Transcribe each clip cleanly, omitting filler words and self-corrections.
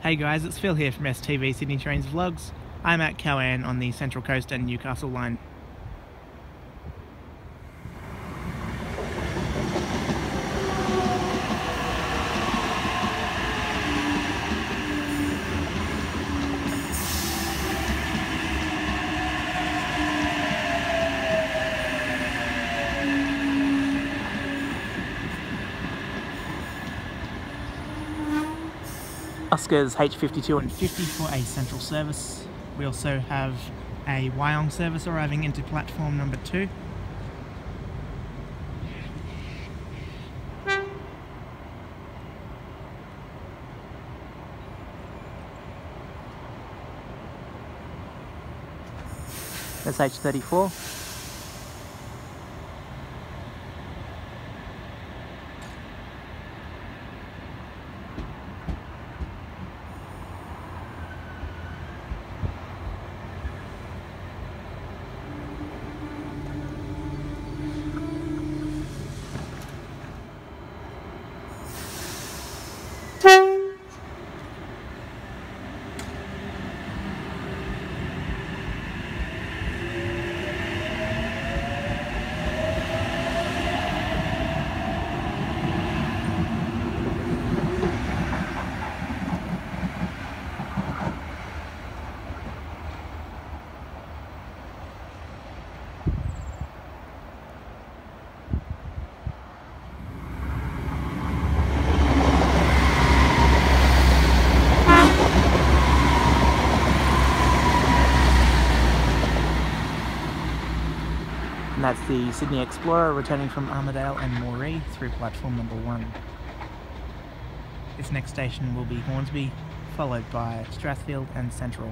Hey guys, it's Phil here from STV Sydney Trains Vlogs. I'm at Cowan on the Central Coast and Newcastle line. Oscar's H52 and 50 for a central service. We also have a Wyong service arriving into platform number 2. That's H34. And that's the Sydney Explorer returning from Armidale and Moree through platform number 1. Its next station will be Hornsby, followed by Strathfield and Central.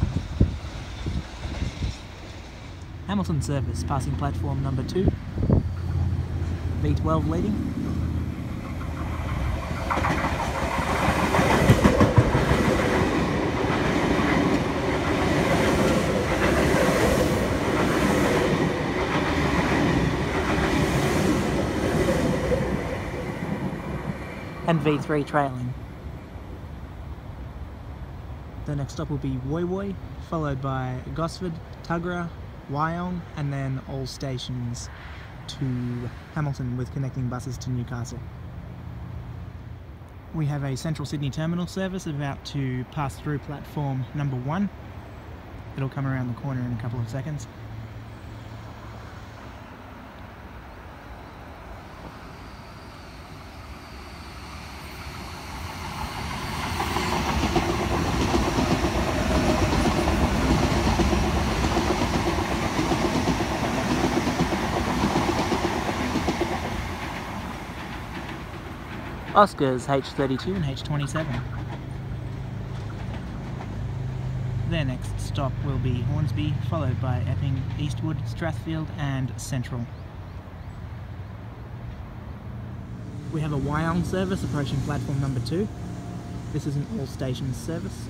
Hamilton service passing platform number 2. V12 leading. And V3 trailing. The next stop will be Woy Woy, followed by Gosford, Tuggerah, Wyong, and then all stations to Hamilton with connecting buses to Newcastle. We have a Central Sydney terminal service about to pass through platform number 1. It'll come around the corner in a couple of seconds. Oscars H32 and H27. Their next stop will be Hornsby, followed by Epping, Eastwood, Strathfield and Central. We have a Wyong service approaching platform number 2. This is an all stations service.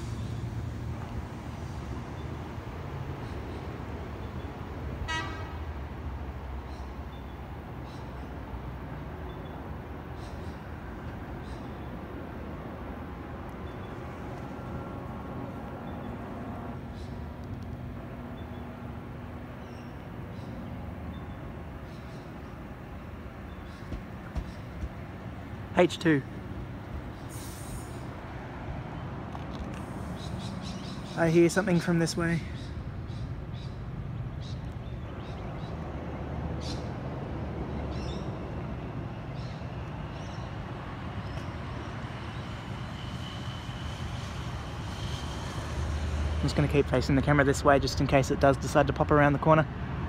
H2. I hear something from this way. I'm just going to keep facing the camera this way just in case it does decide to pop around the corner.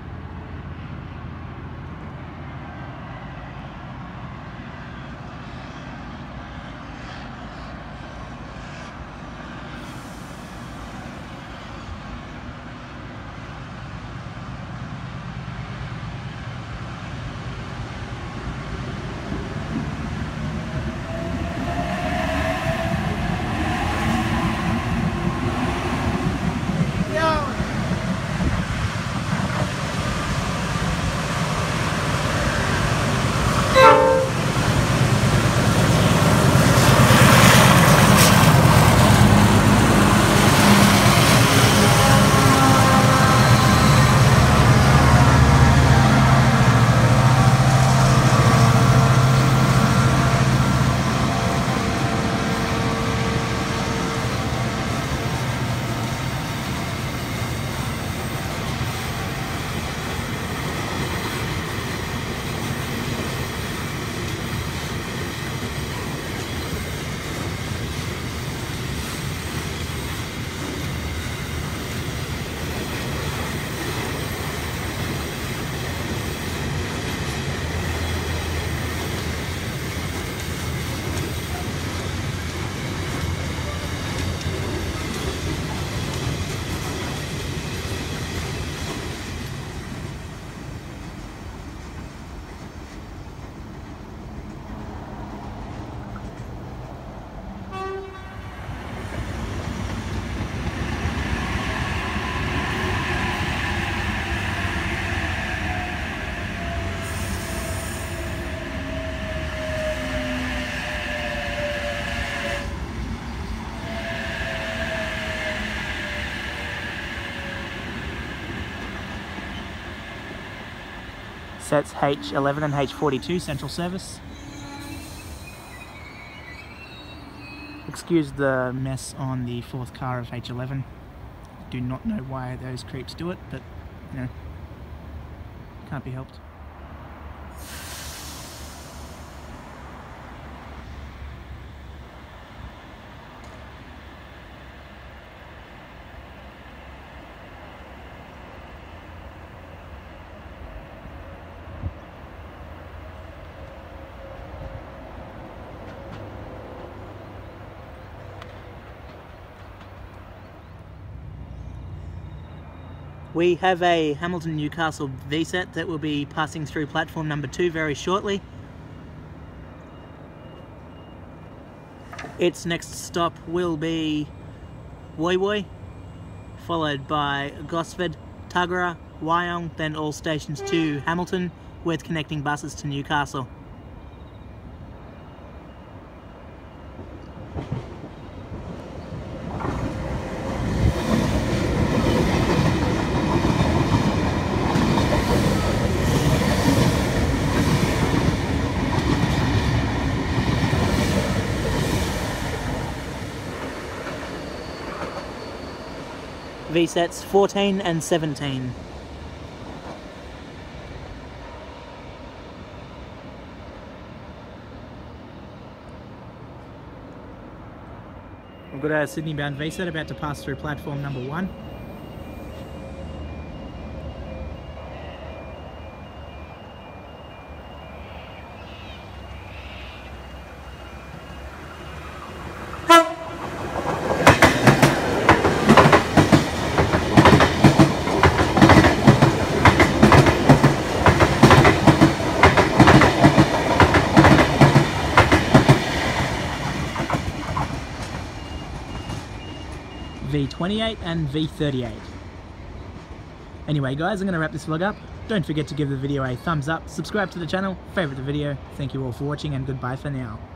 Sets H11 and H42 central service. Excuse the mess on the fourth car of H11. Do not know why those creeps do it, but you know, can't be helped. We have a Hamilton Newcastle VSET that will be passing through platform number 2 very shortly. Its next stop will be Woy Woy, followed by Gosford, Tuggerah, Wyong, then all stations to Hamilton with connecting buses to Newcastle. VSETs 14 and 17. We've got our Sydney bound VSET about to pass through platform number 1. V28 and V38. Anyway guys, I'm going to wrap this vlog up. Don't forget to give the video a thumbs up, subscribe to the channel, favourite the video. Thank you all for watching and goodbye for now.